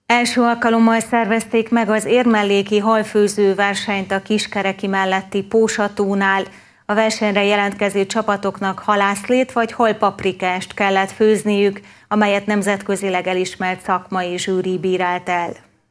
Első alkalommal szervezték meg az érmelléki halfőző versenyt a Kiskereki melletti Pósatónál. A versenyre jelentkező csapatoknak halászlét vagy halpaprikást kellett főzniük, amelyet nemzetközileg elismert szakmai zsűri bírált el.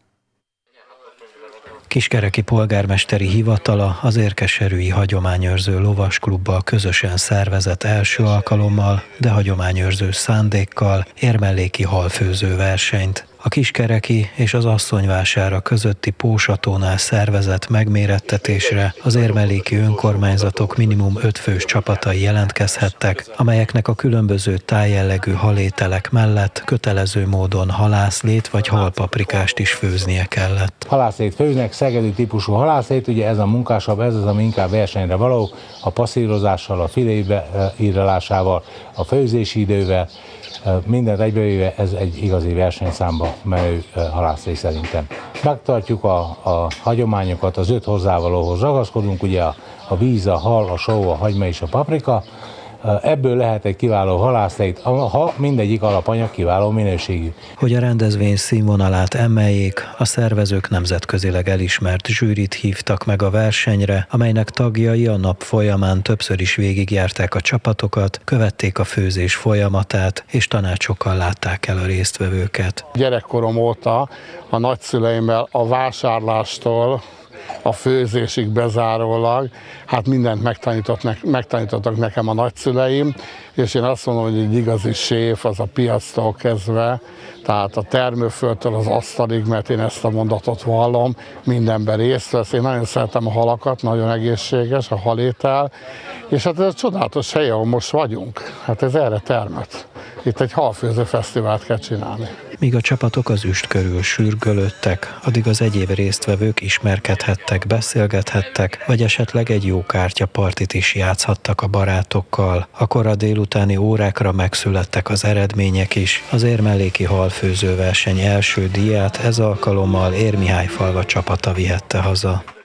Kiskereki polgármesteri hivatala az Érkeserűi Hagyományőrző Lovasklubbal közösen szervezett első alkalommal, de hagyományőrző szándékkal érmelléki halfőző versenyt. A Kiskereki és az Asszonyvására közötti Pósatónál szervezett megmérettetésre az érmelléki önkormányzatok minimum 5 fős csapatai jelentkezhettek, amelyeknek a különböző tájjellegű halételek mellett kötelező módon halászlét vagy halpaprikást is főznie kellett. Halászlét főznek, szegedi típusú halászlét, ugye ez a munkásabb, ez az, ami inkább versenyre való, a passzírozással, a filébeírralásával, a főzési idővel, mindent egybevéve ez egy igazi versenyszámba menő halászlét szerintem. Megtartjuk a hagyományokat, az 5 hozzávalóhoz ragaszkodunk, ugye a víz, a hal, a só, a hagyma és a paprika. Ebből lehet egy kiváló halászlét, ha mindegyik alapanyag kiváló minőségű. Hogy a rendezvény színvonalát emeljék, a szervezők nemzetközileg elismert zsűrit hívtak meg a versenyre, amelynek tagjai a nap folyamán többször is végigjárták a csapatokat, követték a főzés folyamatát, és tanácsokkal látták el a résztvevőket. Gyerekkorom óta a nagyszüleimmel a vásárlástól a főzésig bezárólag, hát mindent megtanítottak nekem a nagyszüleim, és én azt mondom, hogy egy igazi séf az a piactól kezdve, tehát a termőföldtől az asztalig, mert én ezt a mondatot vallom, mindenben részt vesz. Én nagyon szeretem a halakat, nagyon egészséges a halétel, és hát ez a csodálatos hely, ahol most vagyunk, hát ez erre termet. Itt egy halfőző fesztivált kell csinálni. Míg a csapatok az üst körül sürgölődtek, addig az egyéb résztvevők ismerkedhettek, beszélgethettek, vagy esetleg egy jó kártyapartit is játszhattak a barátokkal. A kora délutáni órákra megszülettek az eredmények is. Az érmelléki halfőző verseny első díját ez alkalommal Érmihályfalva csapata vihette haza.